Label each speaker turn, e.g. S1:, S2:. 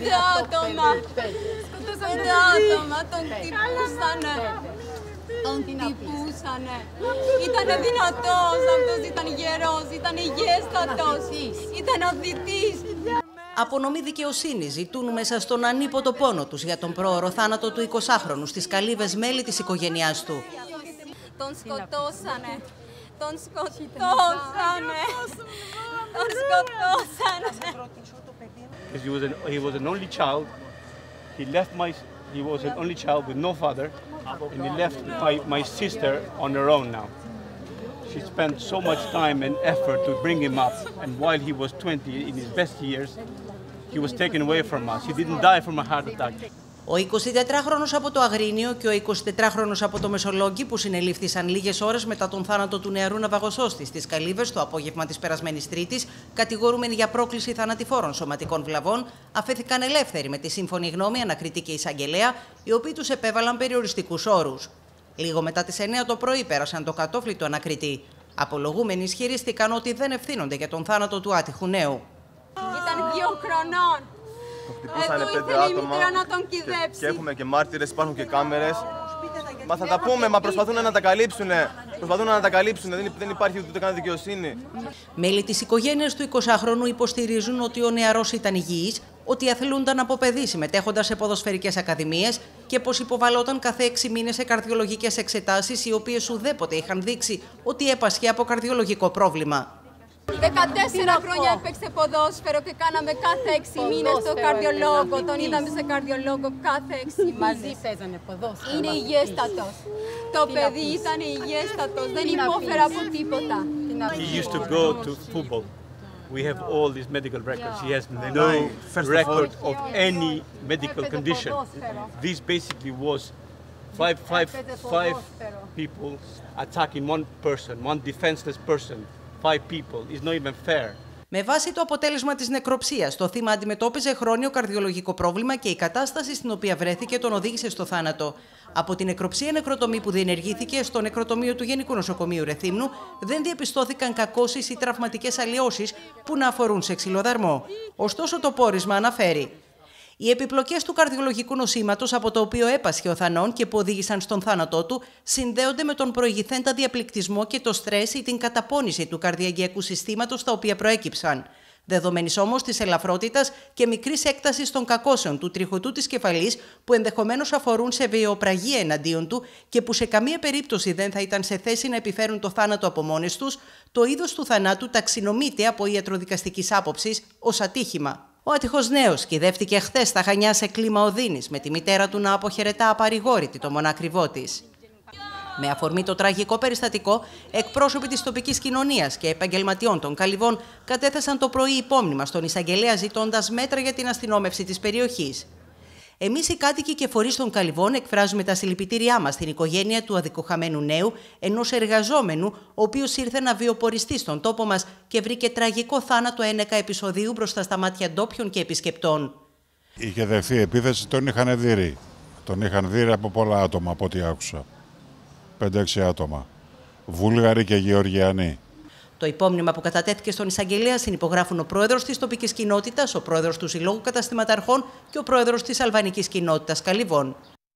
S1: άτομα. Πέντε άτομα τον χτυπούσανε. Τον χτυπούσανε. Ήτανε δυνατός αυτός, ήταν γερός, ήταν υγιέστατος, ήταν αθλητής.
S2: Απονομή δικαιοσύνης ζητούν μέσα στον ανίποτο πόνο τους για τον πρόωρο θάνατο του 20χρονου στις Καλύβες, μέλη της οικογένειάς του.
S1: Τον σκοτώσανε. Τον σκοτώσανε. Τον σκοτώσανε.
S3: He was an only child. He was an only child with no father, and he left my sister on her own now. She spent so much time and effort to bring him up, and while he was 20, in his best years, he was taken away from us. He didn't die from a heart attack.
S2: Ο 24χρονος από το Αγρίνιο και ο 24χρονος από το Μεσολόγγι, που συνελήφθησαν λίγες ώρες μετά τον θάνατο του νεαρού ναυαγοσώστη στις Καλύβες το απόγευμα της περασμένης Τρίτης, κατηγορούμενοι για πρόκληση θανατηφόρων σωματικών βλαβών, αφέθηκαν ελεύθεροι με τη σύμφωνη γνώμη ανακριτή και εισαγγελέα, οι οποίοι τους επέβαλαν περιοριστικούς όρους. Λίγο μετά τις 9 το πρωί πέρασαν το κατόφλι του ανακριτή. Απολογούμενοι ισχυρίστηκαν ότι δεν ευθύνονται για τον θάνατο του άτυχου νέου.
S1: Ήταν 2 χρονών.
S4: Χτυπούσανε 5 άτομα και έχουμε και μάρτυρες, υπάρχουν και κάμερες. Μα θα τα πούμε, μα προσπαθούν να τα καλύψουν. Δεν υπάρχει ούτε καν δικαιοσύνη.
S2: Μέλη της οικογένειας του 20χρονου υποστηρίζουν ότι ο νεαρός ήταν υγιής, ότι αθλούνταν από παιδί συμμετέχοντας σε ποδοσφαιρικές ακαδημίες και πως υποβαλόταν κάθε 6 μήνες σε καρδιολογικές εξετάσεις, οι οποίες ουδέποτε είχαν δείξει ότι έπασχε από καρδιολογικό πρόβλημα.
S1: 14 χρόνια έπαιξε ποδόσφαιρο και κάναμε κάθε 6 μήνες στο καρδιολόγο. Τον είδαμε σε καρδιολόγο κάθε 6 μήνες.
S5: Μαζί παίζανε ποδόσφαιρο.
S1: Είναι υγιέστατος. Το παιδί ήταν υγιέστατος. Δεν υπόφερε από τίποτα.
S3: He used to go to football. We have all these medical records. He has no record of any medical condition. This basically was five people attacking one person, one defenseless person. 5 people. It's not even fair.
S2: Με βάση το αποτέλεσμα της νεκροψίας, το θύμα αντιμετώπιζε χρόνιο καρδιολογικό πρόβλημα και η κατάσταση στην οποία βρέθηκε τον οδήγησε στο θάνατο. Από την νεκροψία νεκροτομή που διενεργήθηκε στο νεκροτομείο του Γενικού Νοσοκομείου Ρεθύμνου δεν διαπιστώθηκαν κακώσεις ή τραυματικές αλλοιώσεις που να αφορούν σε ξυλοδαρμό. Ωστόσο, το πόρισμα αναφέρει: οι επιπλοκές του καρδιολογικού νοσήματος από το οποίο έπασχε ο Θανών και που οδήγησαν στον θάνατό του συνδέονται με τον προηγηθέντα διαπληκτισμό και το στρες ή την καταπώνηση του καρδιαγγειακού συστήματος τα οποία προέκυψαν. Δεδομένης όμως της ελαφρότητας και μικρής έκτασης των κακώσεων του τριχωτού της κεφαλής που ενδεχομένως αφορούν σε βιαιοπραγία εναντίον του και που σε καμία περίπτωση δεν θα ήταν σε θέση να επιφέρουν το θάνατο από μόνες τους, το είδος του θανάτου ταξινομείται από ιατροδικαστικής άποψης ως ατύχημα. Ο άτυχος νέος κυδεύτηκε χθες στα Χανιά σε κλίμα οδύνης, με τη μητέρα του να αποχαιρετά απαρηγόρητη το μονάκριβό της. Με αφορμή το τραγικό περιστατικό, εκπρόσωποι της τοπικής κοινωνίας και επαγγελματιών των Καλυβών κατέθεσαν το πρωί υπόμνημα στον εισαγγελέα ζητώντας μέτρα για την αστυνόμευση της περιοχής. Εμείς οι κάτοικοι και φορείς των Καλυβών εκφράζουμε τα συλληπιτήριά μας στην οικογένεια του αδικοχαμένου νέου, ενός εργαζόμενου, ο οποίος ήρθε να βιοποριστεί στον τόπο μας και βρήκε τραγικό θάνατο ένεκα επεισοδίου μπροστά στα μάτια ντόπιων και επισκεπτών.
S6: Είχε δεχθεί επίθεση, τον είχαν δει. Τον είχαν δει από πολλά άτομα, από ό,τι άκουσα. 5-6 άτομα. Βούλγαροι και Γεωργιανοί.
S2: Το υπόμνημα που κατατέθηκε στον εισαγγελέα συνυπογράφουν ο πρόεδρος της τοπικής κοινότητας, ο πρόεδρος του Συλλόγου Καταστηματαρχών και ο πρόεδρος της αλβανικής κοινότητας Καλυβών.